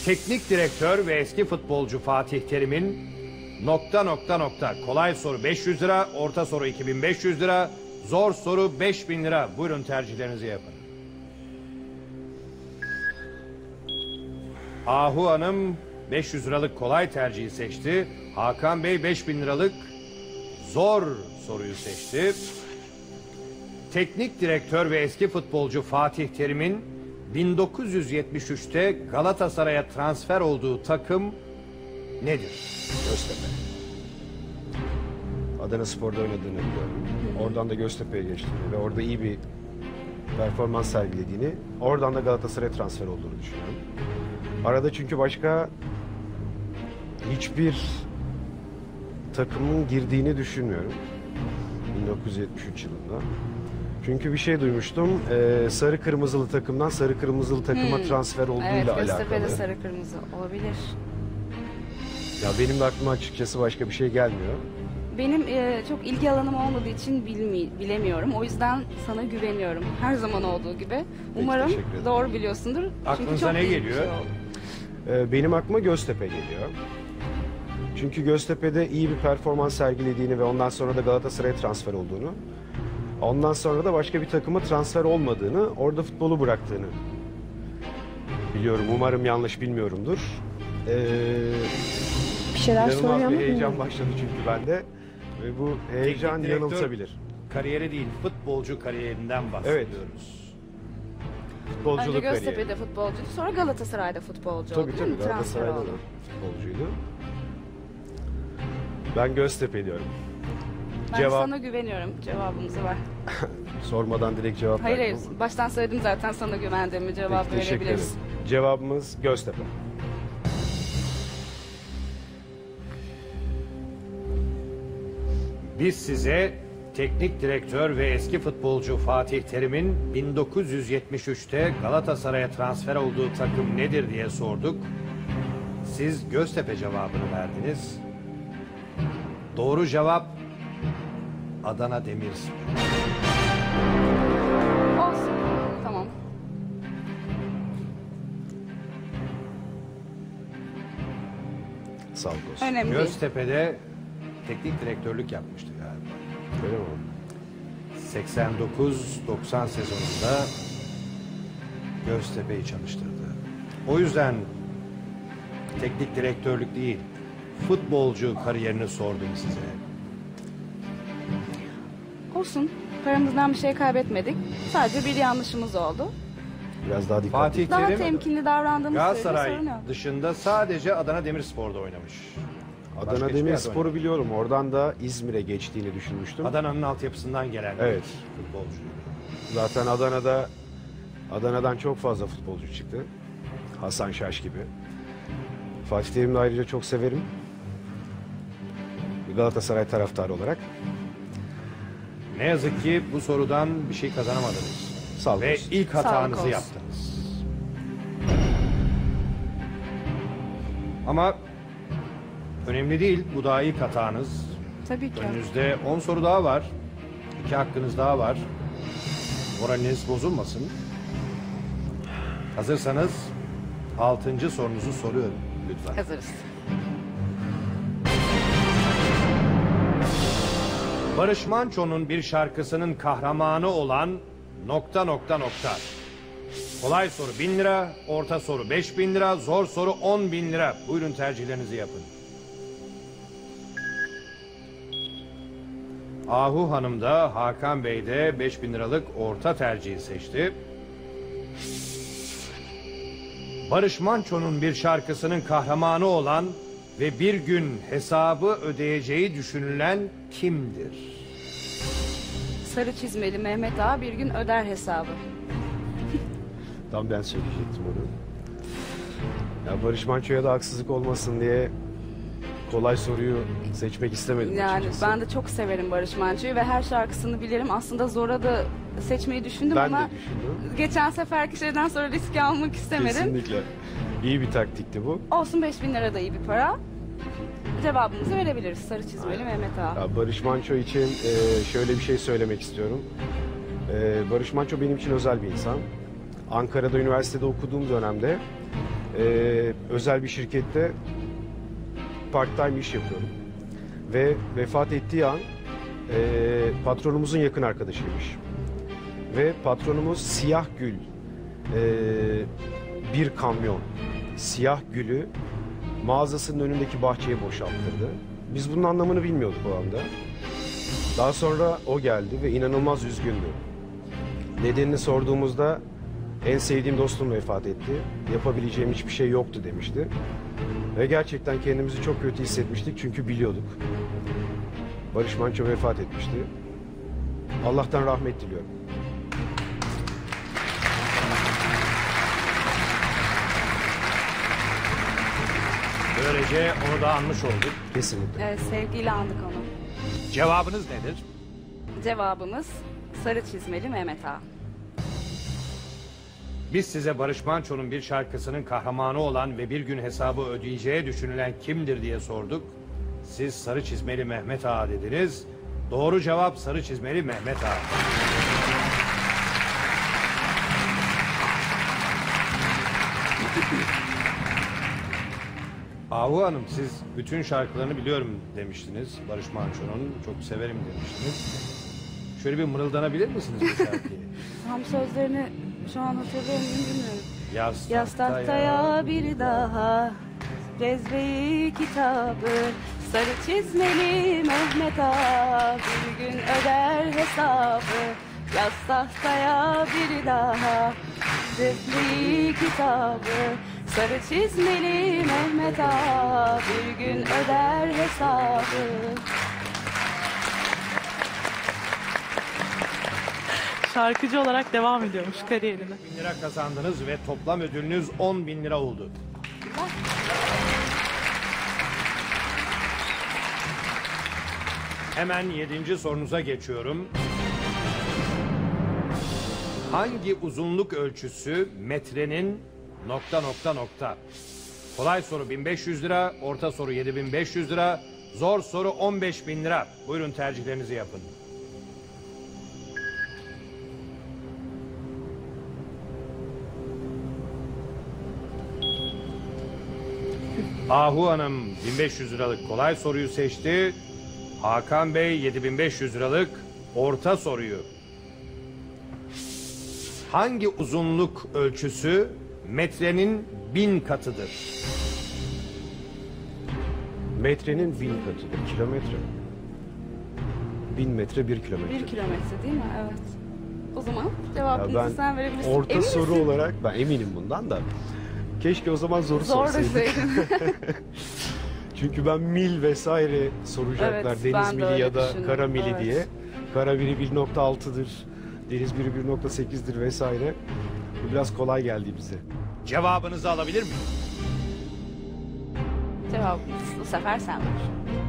Teknik direktör ve eski futbolcu Fatih Terim'in ... Kolay soru 500 lira, orta soru 2500 lira, zor soru 5000 lira. Buyurun tercihlerinizi yapın. Ahu Hanım 500 liralık kolay tercihi seçti. Hakan Bey 5000 liralık zor soruyu seçti. Teknik direktör ve eski futbolcu Fatih Terim'in 1973'te Galatasaray'a transfer olduğu takım nedir? Göztepe. Adanaspor'da oynadığını biliyorum. Oradan da Göztepe'ye geçtiğini ve orada iyi bir performans sergilediğini, oradan da Galatasaray'a transfer olduğunu düşünüyorum. Arada çünkü başka hiçbir takımın girdiğini düşünmüyorum. 1973 yılında. Çünkü bir şey duymuştum. Sarı kırmızılı takımdan sarı kırmızılı takıma transfer olduğuyla alakalı. Evet, Göztepe'de sarı kırmızı olabilir. Ya benim de aklıma açıkçası başka bir şey gelmiyor. Benim çok ilgi alanım olmadığı için bilemiyorum. O yüzden sana güveniyorum. Her zaman olduğu gibi. Umarım teşekkür ederim. doğru biliyorsundur. Aklınıza ne iyi bir geliyor? şey oldu. Benim aklıma Göztepe geliyor. Çünkü Göztepe'de iyi bir performans sergilediğini ve ondan sonra da Galatasaray'a transfer olduğunu, ondan sonra da başka bir takıma transfer olmadığını, orada futbolu bıraktığını biliyorum. Umarım yanlış bilmiyorumdur. Bir şeyler İnanılmaz soruyor bir mu? heyecan başladı çünkü bende. Ve bu heyecan Teknik direktör yanıltabilir. Kariyeri değil, futbolcu kariyerinden bahsediyoruz. Futbolculuk Önce kariyeri. Göztepe'de futbolcuydu, sonra Galatasaray'da futbolcu oldu. Tabii değil mi? tabii, Transfer Galatasaray'da oldu. da futbolcuydu. Ben Göztepe diyorum. Ben Cevap- sana güveniyorum. Cevabımızı ver. Sormadan direkt cevap Hayır verdim hayır. ama. Baştan söyledim zaten sana güvendiğimi, cevap Peki, teşekkür verebiliriz. ederim. Cevabımız Göztepe. Biz size teknik direktör ve eski futbolcu Fatih Terim'in 1973'te Galatasaray'a transfer olduğu takım nedir diye sorduk. Siz Göztepe cevabını verdiniz. Doğru cevap Adana Demirspor. Olsun. Tamam. Sağlık olsun. Önemli değil. Göztepe'de teknik direktörlük yapmıştı galiba. Öyle mi? 89-90 sezonunda Göztepe'yi çalıştırdı. O yüzden teknik direktörlük değil, futbolcu kariyerini sordum size. Olsun. Paramızdan bir şey kaybetmedik. Sadece bir yanlışımız oldu. Biraz daha dikkatli. Fatih Daha Terim temkinli davrandığımız sürece Galatasaray sorun yok. dışında sadece Adana Demirspor'da oynamış. Başka Adana hiçbir yerde Demirspor'u oynamadı. biliyorum. Oradan da İzmir'e geçtiğini düşünmüştüm. Adana'nın altyapısından gelen Evet. bir futbolcuydu. Zaten Adana'dan çok fazla futbolcu çıktı. Hasan Şaş gibi. Fatih Terim'i de ayrıca çok severim. Bir Galatasaray taraftarı olarak. Ne yazık ki bu sorudan bir şey kazanamadınız. Sağlık Ve olsun. ilk Sağlık hatanızı olsun. yaptınız. Ama önemli değil, bu daha ilk hatanız. Tabii ki. Önünüzde 10 soru daha var. 2 hakkınız daha var. Moraliniz bozulmasın. Hazırsanız 6. sorunuzu soruyorum lütfen. Hazırız. Barış Manço'nun bir şarkısının kahramanı olan ... Kolay soru 1000 lira, orta soru 5000 lira, zor soru 10.000 lira. Buyurun tercihlerinizi yapın. Ahu Hanım da Hakan Bey de 5000 liralık orta tercihi seçti. Barış Manço'nun bir şarkısının kahramanı olan ve bir gün hesabı ödeyeceği düşünülen kimdir? Sarı çizmeli Mehmet Ağa bir gün öder hesabı. Tam ben söyleyecektim onu. Ya Barış Manço'ya da haksızlık olmasın diye kolay soruyu seçmek istemedim Yani açıkçası. ben de çok severim Barış Manço'yu ve her şarkısını bilirim. Aslında Zor'a da seçmeyi düşündüm Ben ama de düşündüm. geçen seferki şeyden sonra riski almak istemedim. Kesinlikle. İyi bir taktikti bu. Olsun 5000 lira da iyi bir para. Cevabımızı verebiliriz. Sarı çizmeli Mehmet Ağa. Ya Barış Manço için şöyle bir şey söylemek istiyorum. Barış Manço benim için özel bir insan. Ankara'da üniversitede okuduğum dönemde özel bir şirkette part-time iş yapıyordum. Ve vefat ettiği an patronumuzun yakın arkadaşıymış. Ve patronumuz siyah gül, bir kamyon siyah gülü mağazasının önündeki bahçeye boşalttırdı. Biz bunun anlamını bilmiyorduk o anda. Daha sonra o geldi ve inanılmaz üzgündü. Nedenini sorduğumuzda en sevdiğim dostum vefat etti. Yapabileceğim hiçbir şey yoktu demişti. Ve gerçekten kendimizi çok kötü hissetmiştik çünkü biliyorduk. Barış Manço vefat etmişti. Allah'tan rahmet diliyorum. Böylece onu da anmış olduk. Kesinlikle. Sevgiyle andık onu. Cevabınız nedir? Cevabımız sarı çizmeli Mehmet Ağa. Biz size Barış Manço'nun bir şarkısının kahramanı olan ve bir gün hesabı ödeyeceği düşünülen kimdir diye sorduk. Siz sarı çizmeli Mehmet Ağa dediniz. Doğru cevap sarı çizmeli Mehmet Ağa. Ahu Hanım, siz bütün şarkılarını biliyorum demiştiniz Barış Manço'nun. Çok severim demiştiniz. Şöyle bir mırıldanabilir misiniz bu şarkıyı? Tam sözlerini şu an hatırlıyor muyum bilmiyorum. Yaz tahtaya bir daha cezveyi kitabı, sarı çizmeli Mehmet Ağa bir gün öder hesabı. Yaz tahtaya bir daha cezveyi kitabı, sarı çizmeli Mehmet Ağa bir gün öder hesabı. Şarkıcı olarak devam ediyormuş kariyerine. 1000 lira kazandınız ve toplam ödülünüz 10.000 lira oldu. Hemen 7. sorunuza geçiyorum. Hangi uzunluk ölçüsü metrenin ... Kolay soru 1500 lira, orta soru 7500 lira, zor soru 15.000 lira. Buyurun tercihlerinizi yapın. Ahu Hanım 1500 liralık kolay soruyu seçti. Hakan Bey 7500 liralık orta soruyu. Hangi uzunluk ölçüsü metrenin 1000 katıdır? Metrenin 1000 katıdır. Kilometre. 1000 metre 1 kilometre. 1 kilometre değil mi? Evet. O zaman Ya cevabını sen verebilirsin. orta Emin soru misin? olarak ben eminim bundan da. Keşke o zaman zoru Zor sorsaydık. deseydin. Çünkü ben mil vesaire soracaklar. Evet, Deniz ben de mili öyle ya da düşündüm, kara mili evet. diye. Kara biri 1.6'dır. Deniz biri 1.8'dir vesaire. Bu biraz kolay geldi bize. Cevabınızı alabilir miyim? Cevabımız bu sefer sen ver.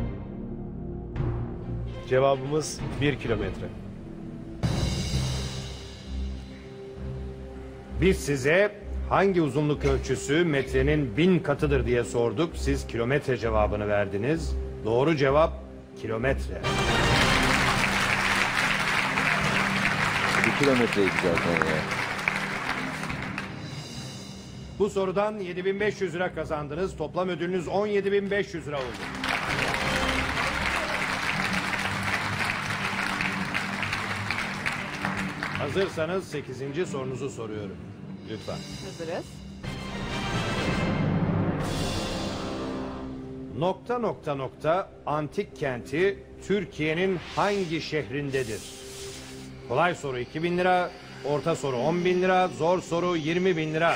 Cevabımız 1 kilometre. Biz size hangi uzunluk ölçüsü metrenin 1000 katıdır diye sorduk. Siz kilometre cevabını verdiniz. Doğru cevap kilometre. 1 kilometreydi zaten ya. Bu sorudan 7500 lira kazandınız. Toplam ödülünüz 17.500 lira oldu. Hazırsanız 8. sorunuzu soruyorum. Lütfen. Hazırız. Antik kenti Türkiye'nin hangi şehrindedir? Kolay soru 2000 lira, orta soru 10.000 lira, zor soru 20.000 lira.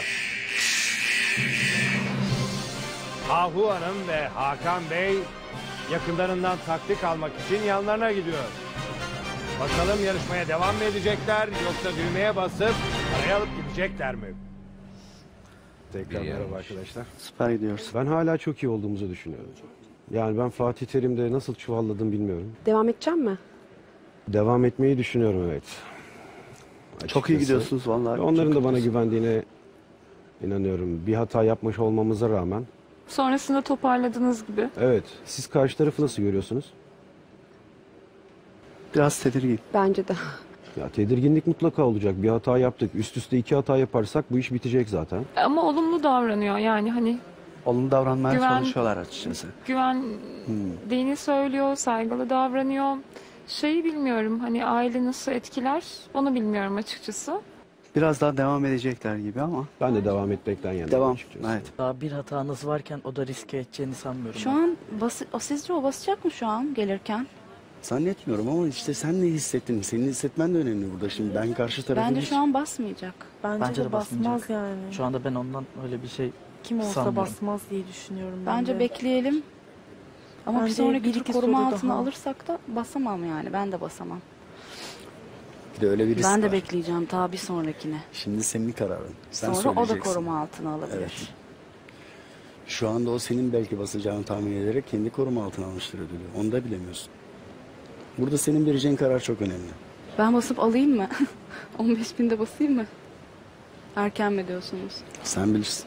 Ahu Hanım ve Hakan Bey yakınlarından taktik almak için yanlarına gidiyor. Bakalım yarışmaya devam mı edecekler yoksa düğmeye basıp parayı alıp gidecekler mi? Tekrar İyi merhaba yapmış. arkadaşlar. Süper gidiyoruz. Ben hala çok iyi olduğumuzu düşünüyorum. Yani ben Fatih Terim'de nasıl çuvalladım bilmiyorum. Devam edeceğim mi? Devam etmeyi düşünüyorum, evet. Çok iyi Açıkçası. gidiyorsunuz vallahi. Onların Çok da bana gidiyorsunuz. güvendiğine inanıyorum. Bir hata yapmış olmamıza rağmen. Sonrasında toparladığınız gibi. Evet. Siz karşı tarafı nasıl görüyorsunuz? Biraz tedirgin. Bence de. Ya tedirginlik mutlaka olacak. Bir hata yaptık. Üst üste 2 hata yaparsak bu iş bitecek zaten. Ama olumlu davranıyor yani hani Olumlu davranmaya Güven- çalışıyorlar açıkçası. güvendiğini söylüyor, saygılı davranıyor. Şeyi bilmiyorum hani aile nasıl etkiler onu bilmiyorum açıkçası. Biraz daha devam edecekler gibi ama. Ben de devam etmekten yanayım Devam. açıkçası. Evet. Daha bir hatanız varken o da riske edeceğini sanmıyorum. Şu an sizce o basacak mı şu an gelirken? Zannetmiyorum ama işte sen ne hissettin? Senin hissetmen de önemli burada. Şimdi ben karşı tarafı Bence hiç- şu an basmayacak. Bence, de basmaz basmayacak. yani. Şu anda ben ondan öyle bir şey Kim olsa sanmıyorum. basmaz diye düşünüyorum ben Bence de. bekleyelim. Ama bir Bence sonraki bir tur iki koruma soru altına daha. alırsak da basamam yani. Ben de basamam. Bir de öyle bir risk Ben de var. bekleyeceğim ta bir sonrakine. Şimdi senin kararın. Sen Sonra o da söyleyeceksin. koruma altına alabilir. Evet. Şu anda o senin belki basacağını tahmin ederek kendi koruma altına almıştır ödülü. Onu da bilemiyorsun. Burada senin vereceğin karar çok önemli. Ben basıp alayım mı? 15 binde basayım mı? Erken mi diyorsunuz? Sen bilirsin.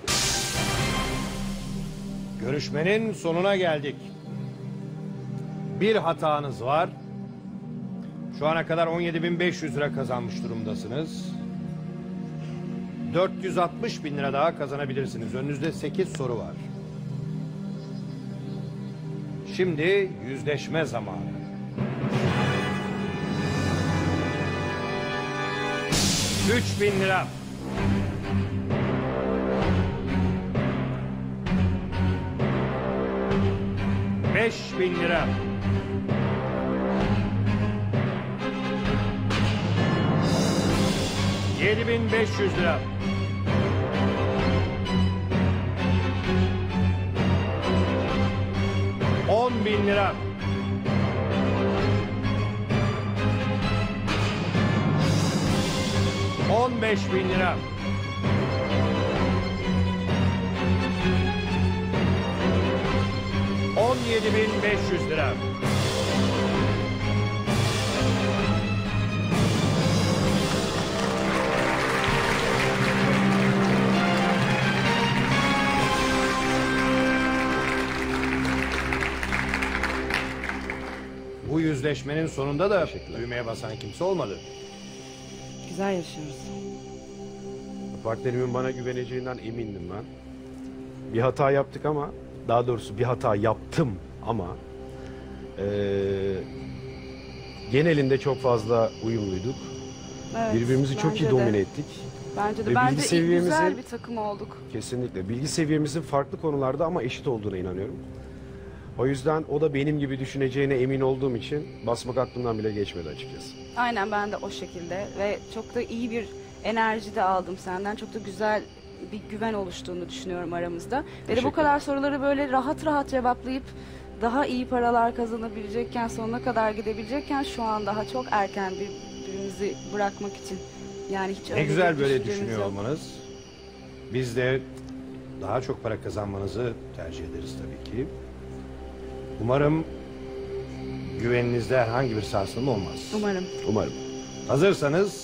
Görüşmenin sonuna geldik. Bir hatanız var. Şu ana kadar 17.500 lira kazanmış durumdasınız. 460 bin lira daha kazanabilirsiniz. Önünüzde 8 soru var. Şimdi yüzleşme zamanı. $3.000. 5.000 lira. 7.500 lira. 10.000 lira. 15.000 lira. 17.500 lira. Bu yüzleşmenin sonunda da düğmeye basan kimse olmadı. Güzel yaşıyoruz. Partnerimin bana güveneceğinden emindim ben. Bir hata yaptık ama, daha doğrusu bir hata yaptım ama genelinde çok fazla uyumluyduk. Evet, Birbirimizi çok iyi bence de. domine ettik. Bence de. Ve Bence bilgi seviyemizi- güzel bir takım olduk. Kesinlikle. Bilgi seviyemizin farklı konularda ama eşit olduğuna inanıyorum. O yüzden o da benim gibi düşüneceğine emin olduğum için basmak aklımdan bile geçmedi açıkçası. Aynen ben de o şekilde ve çok da iyi bir enerji de aldım senden. Çok da güzel bir güven oluştuğunu düşünüyorum aramızda. Ve de bu Teşekkür kadar soruları böyle rahat rahat cevaplayıp daha iyi paralar kazanabilecekken, sonuna kadar gidebilecekken şu an daha çok erken birbirimizi bırakmak için. Yani hiç öyle Ne güzel bir böyle düşüncemiz düşünüyor yok. olmanız. Biz de daha çok para kazanmanızı tercih ederiz tabii ki. Umarım güveninizde herhangi bir sarsılma olmaz. Umarım. Umarım. Hazırsanız